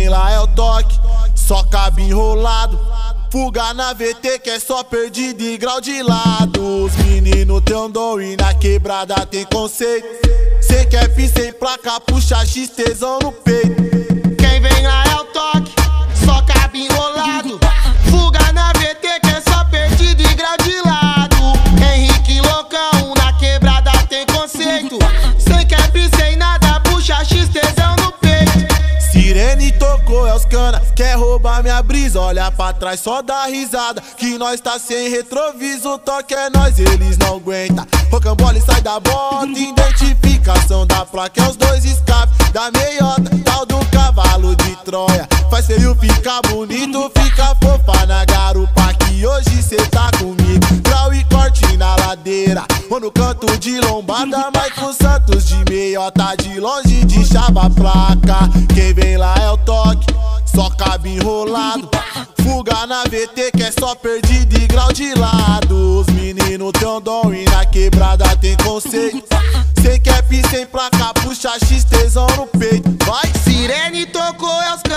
vem lá é o toque, só cabe enrolado. Fuga na VT que é só perdido e grau de lado. Os meninos tem um dom e na quebrada tem conceito. Cê quer fi sem placa, puxa X, tesão no peito. Quem vem lá é o toque, só cabe enrolado. Fuga na VT que é só perdido e grau de lado. Henrique loucão, na quebrada tem conceito. Sem cap, sem nada, puxa X, tesão no peito. Sirene tocou, é os cana, quer roubar minha brisa. Olha pra trás, só dá risada, que nós tá sem retroviso. O toque é nós, eles não aguentam. Rocambole sai da bota, identificação da placa é os dois escapes da meiota, tal do cavalo de Troia. Faz feio ficar bonito, fica fofa na garupa, que hoje cê tá comigo. Grau e corte na ladeira, ou no canto de lombada, mas com Santos de meiota, de longe de chava a placa. Quem vem lá é o toque, só cabe enrolado. Fuga na VT que é só perdido e grau de lado. Os meninos tem um dom e na quebrada tem conceito. Sem cap, sem placa, puxa X, tesão no peito. Vai! Sirene tocou, é os